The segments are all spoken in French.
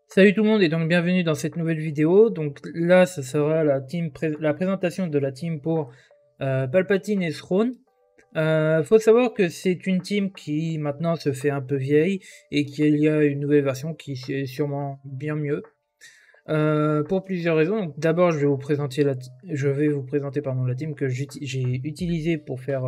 Salut tout le monde et donc bienvenue dans cette nouvelle vidéo. Donc là, ce sera la présentation de la team pour Palpatine et Throne. Faut savoir que c'est une team qui maintenant se fait un peu vieille et qu'il y a une nouvelle version qui est sûrement bien mieux. Pour plusieurs raisons. D'abord, je vais vous présenter la team que j'ai utilisée pour faire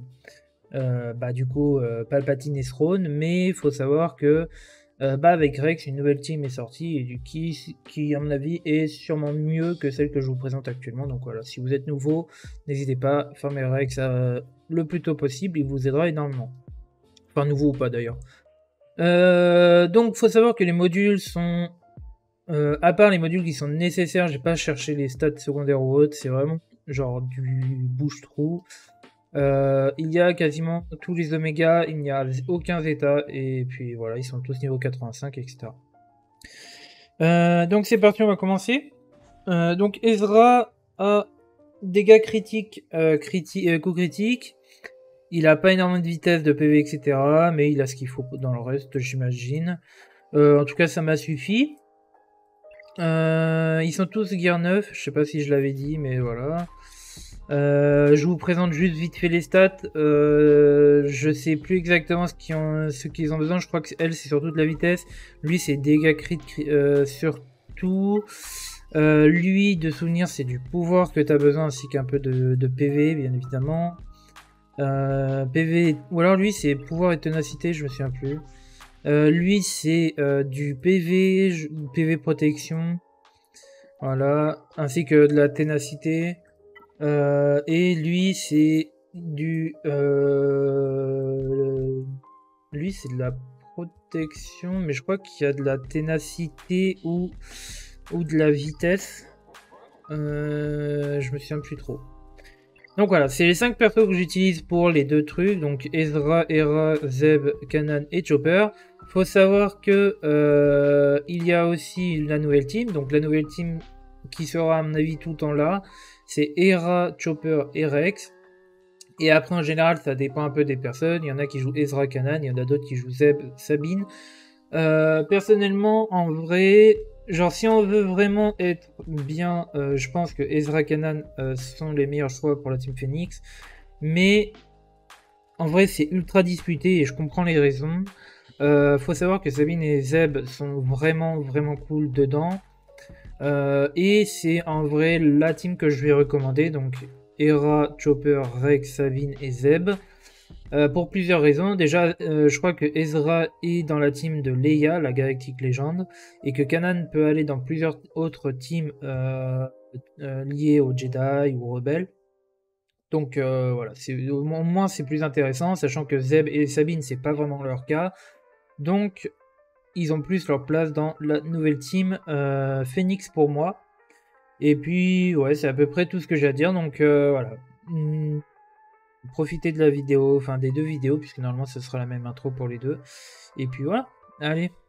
Palpatine et Throne, mais il faut savoir que avec Rex, une nouvelle team est sortie et qui, à mon avis, est sûrement mieux que celle que je vous présente actuellement. Donc voilà, si vous êtes nouveau, n'hésitez pas, farmer Rex le plus tôt possible, il vous aidera énormément. Enfin, nouveau ou pas d'ailleurs. Donc, faut savoir que les modules sont. À part les modules qui sont nécessaires, j'ai pas cherché les stats secondaires ou autres, c'est vraiment genre du bouche-trou. Il y a quasiment tous les oméga, il n'y a aucun zeta, et puis voilà, ils sont tous niveau 85, etc. Donc c'est parti, on va commencer. Donc Ezra a dégâts critiques, coup critique. Il a pas énormément de vitesse, de PV, etc. Mais il a ce qu'il faut dans le reste, j'imagine. En tout cas, ça m'a suffi. Ils sont tous gear 9, je sais pas si je l'avais dit, mais voilà. Je vous présente juste vite fait les stats. Je sais plus exactement ce qu'ils ont besoin. Je crois que elle, c'est surtout de la vitesse. Lui, c'est dégâts crit surtout. Lui, de souvenir, c'est du pouvoir que tu as besoin, ainsi qu'un peu de PV, bien évidemment. PV, ou alors lui, c'est pouvoir et ténacité, je me souviens plus. Lui, c'est du PV protection. Voilà, ainsi que de la ténacité. Et lui, c'est du. Lui, c'est de la protection, mais je crois qu'il y a de la ténacité ou de la vitesse. Je me souviens plus trop. Donc voilà, c'est les 5 persos que j'utilise pour les deux trucs. Donc Ezra, Hera, Zeb, Kanan et Chopper. Faut savoir que il y a aussi la nouvelle team. Donc la nouvelle team qui sera à mon avis tout le temps là. C'est Hera, Chopper et Rex. Et après, en général, ça dépend un peu des personnes. Il y en a qui jouent Ezra, Kanan, il y en a d'autres qui jouent Zeb, Sabine. Personnellement, en vrai, genre si on veut vraiment être bien, je pense que Ezra, Kanan sont les meilleurs choix pour la team Phoenix. Mais en vrai, c'est ultra disputé et je comprends les raisons. Faut savoir que Sabine et Zeb sont vraiment cool dedans. Et c'est en vrai la team que je vais recommander, donc Hera, Chopper, Rex, Sabine et Zeb. Pour plusieurs raisons. Déjà, je crois que Ezra est dans la team de Leia, la Galactic Legend, et que Kanan peut aller dans plusieurs autres teams liées aux Jedi ou aux rebelles. Donc voilà, au moins c'est plus intéressant, sachant que Zeb et Sabine, c'est pas vraiment leur cas. Donc ils ont plus leur place dans la nouvelle team Phoenix pour moi. Et puis, ouais, c'est à peu près tout ce que j'ai à dire. Donc, voilà. Profitez de la vidéo, enfin des deux vidéos, puisque normalement ce sera la même intro pour les deux. Et puis voilà. Allez.